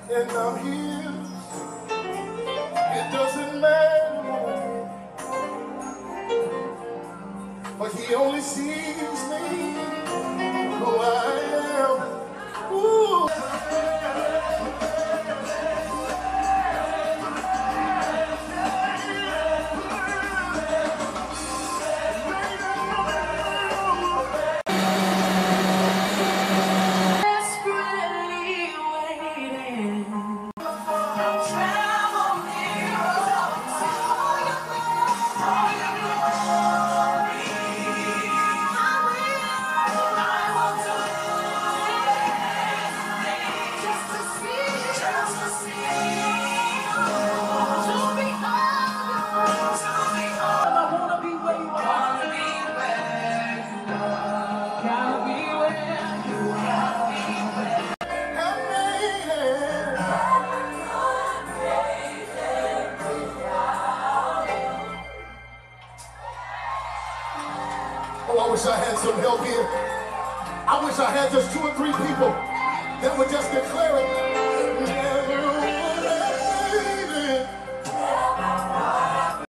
And I'm here. It doesn't matter what I do, but he only sees me who I am. Ooh. Oh, I wish I had some help here. I wish I had just 2 or 3 people that would just declare it.